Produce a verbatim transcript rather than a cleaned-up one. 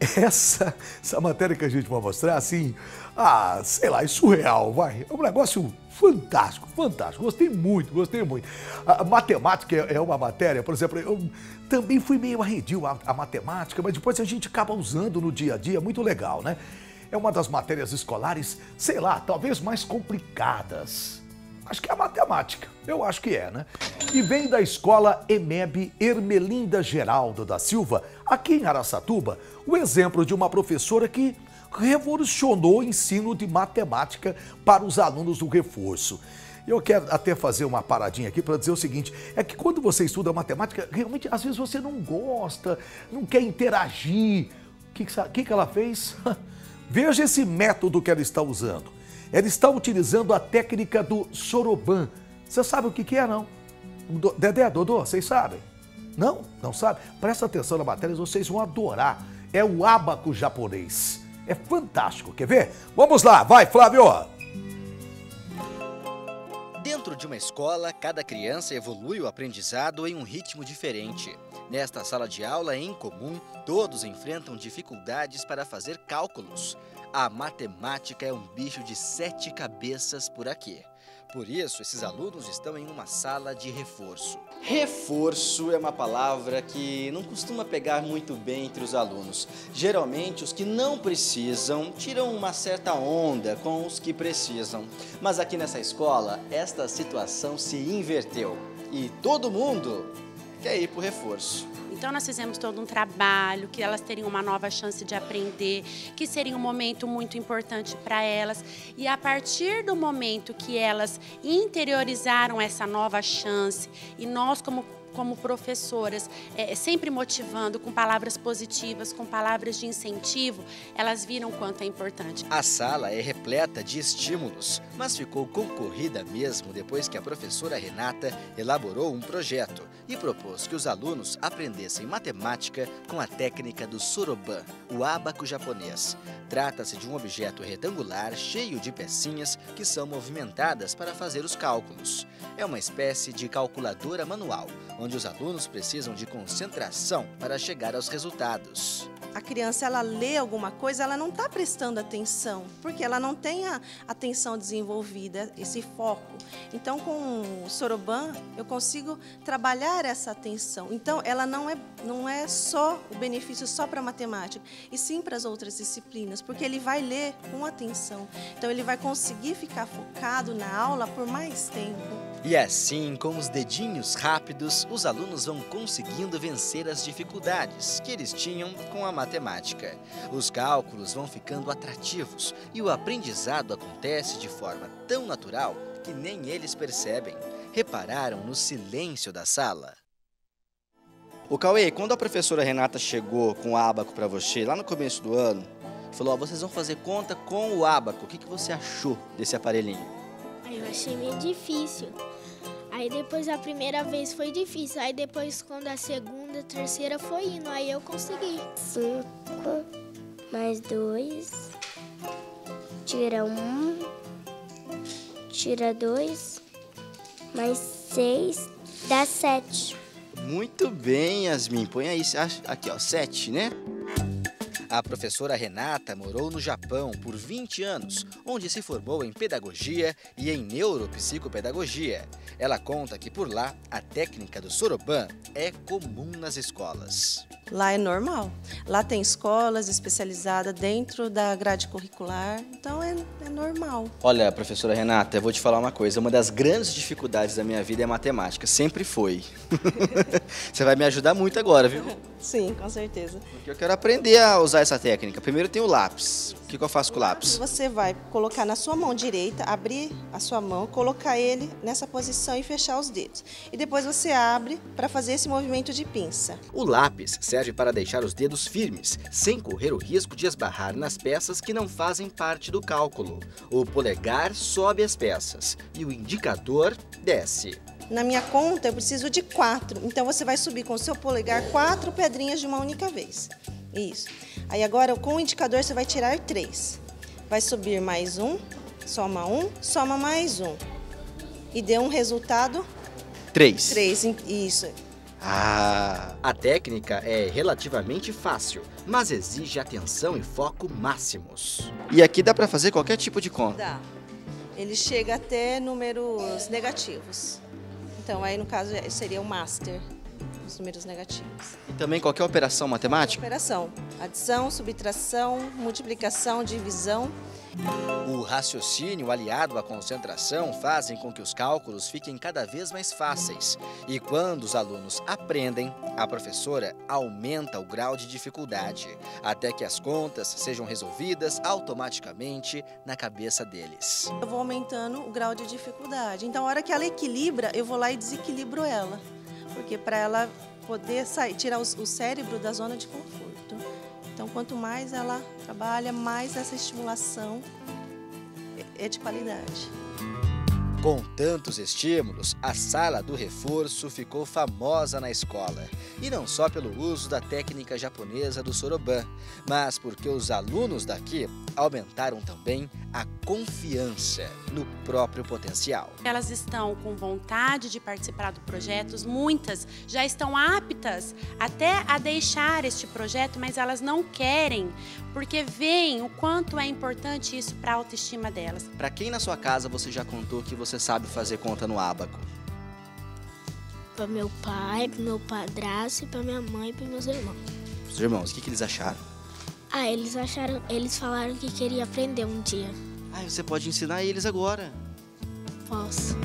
essa, essa matéria que a gente vai mostrar, assim, ah, sei lá, é surreal, vai. É um negócio fantástico, fantástico. Gostei muito, gostei muito. A matemática é uma matéria, por exemplo, eu também fui meio arredio a, a matemática, mas depois a gente acaba usando no dia a dia, muito legal, né? É uma das matérias escolares, sei lá, talvez mais complicadas. Acho que é a matemática, eu acho que é, né? E vem da escola EMEB Ermelinda Geraldo da Silva, aqui em Araçatuba, o exemplo de uma professora que revolucionou o ensino de matemática para os alunos do reforço. Eu quero até fazer uma paradinha aqui para dizer o seguinte, é que quando você estuda matemática, realmente às vezes você não gosta, não quer interagir. O que, que, que ela fez? Veja esse método que ela está usando. Ela está utilizando a técnica do soroban. Você sabe o que, que é, não? Dedé, Dodô, vocês sabem? Não? Não sabe? Presta atenção na matéria, vocês vão adorar. É o ábaco japonês. É fantástico, quer ver? Vamos lá, vai, Flávio! Dentro de uma escola, cada criança evolui o aprendizado em um ritmo diferente. Nesta sala de aula em comum, todos enfrentam dificuldades para fazer cálculos. A matemática é um bicho de sete cabeças por aqui. Por isso, esses alunos estão em uma sala de reforço. Reforço é uma palavra que não costuma pegar muito bem entre os alunos. Geralmente, os que não precisam tiram uma certa onda com os que precisam. Mas aqui nessa escola, esta situação se inverteu. E todo mundo quer ir para o reforço. Então nós fizemos todo um trabalho, que elas teriam uma nova chance de aprender, que seria um momento muito importante para elas. E a partir do momento que elas interiorizaram essa nova chance, e nós como como professoras, é, sempre motivando com palavras positivas, com palavras de incentivo, elas viram quanto é importante. A sala é repleta de estímulos, mas ficou concorrida mesmo depois que a professora Renata elaborou um projeto e propôs que os alunos aprendessem matemática com a técnica do soroban, o ábaco japonês. Trata-se de um objeto retangular cheio de pecinhas que são movimentadas para fazer os cálculos. É uma espécie de calculadora manual, onde os alunos precisam de concentração para chegar aos resultados. A criança, ela lê alguma coisa, ela não está prestando atenção, porque ela não tem a atenção desenvolvida, esse foco. Então, com o soroban, eu consigo trabalhar essa atenção. Então, ela não é, não é só o benefício só para a matemática, e sim para as outras disciplinas, porque ele vai ler com atenção. Então, ele vai conseguir ficar focado na aula por mais tempo. E assim, com os dedinhos rápidos, os alunos vão conseguindo vencer as dificuldades que eles tinham com a matemática. Os cálculos vão ficando atrativos e o aprendizado acontece de forma tão natural que nem eles percebem. Repararam no silêncio da sala? O Cauê, quando a professora Renata chegou com o ábaco para você, lá no começo do ano, falou, ó, vocês vão fazer conta com o ábaco. O que, que você achou desse aparelhinho? Eu achei meio difícil. Aí depois a primeira vez foi difícil. Aí depois quando a segunda, a terceira foi indo. Aí eu consegui. Cinco mais dois. Tira um. Tira dois. Mais seis. Dá sete. Muito bem, Yasmin. Põe aí, aqui ó, sete, né? A professora Renata morou no Japão por vinte anos, onde se formou em pedagogia e em neuropsicopedagogia. Ela conta que por lá, a técnica do soroban é comum nas escolas. Lá é normal. Lá tem escolas especializadas dentro da grade curricular, então é, é normal. Olha, professora Renata, eu vou te falar uma coisa. Uma das grandes dificuldades da minha vida é a matemática. Sempre foi. Você vai me ajudar muito agora, viu? Sim, com certeza. Porque eu quero aprender a usar essa técnica. Primeiro tem o lápis. O que, que eu faço com o lápis? Você vai colocar na sua mão direita, abrir a sua mão, colocar ele nessa posição e fechar os dedos. E depois você abre para fazer esse movimento de pinça. O lápis serve para deixar os dedos firmes, sem correr o risco de esbarrar nas peças que não fazem parte do cálculo. O polegar sobe as peças e o indicador desce. Na minha conta eu preciso de quatro, então você vai subir com o seu polegar quatro pedrinhas de uma única vez. Isso. Aí agora com o indicador você vai tirar três. Vai subir mais um, soma um, soma mais um. E deu um resultado? Três. Três, isso. Ah, a técnica é relativamente fácil. mas exige atenção e foco máximos. E aqui dá para fazer qualquer tipo de conta. Dá. Ele chega até números negativos. Então, aí no caso seria o master, os números negativos. E também qualquer operação matemática? Operação, adição, subtração, multiplicação, divisão. O raciocínio aliado à concentração fazem com que os cálculos fiquem cada vez mais fáceis. E quando os alunos aprendem, a professora aumenta o grau de dificuldade, até que as contas sejam resolvidas automaticamente na cabeça deles. Eu vou aumentando o grau de dificuldade. Então, a hora que ela equilibra, eu vou lá e desequilibro ela. Porque para ela poder sair, tirar o cérebro da zona de conforto. Então, quanto mais ela trabalha, mais essa estimulação é de qualidade. Com tantos estímulos, a sala do reforço ficou famosa na escola. E não só pelo uso da técnica japonesa do soroban, mas porque os alunos daqui aumentaram também a confiança no próprio potencial. Elas estão com vontade de participar do projeto, muitas já estão aptas até a deixar este projeto, mas elas não querem, porque veem o quanto é importante isso para a autoestima delas. Para quem na sua casa você já contou que você sabe fazer conta no ábaco? Para meu pai, para meu padrasto, para minha mãe e para meus irmãos. Os irmãos, o que, que eles acharam? Ah, eles acharam, eles falaram que queria aprender um dia. Ah, você pode ensinar eles agora. Posso.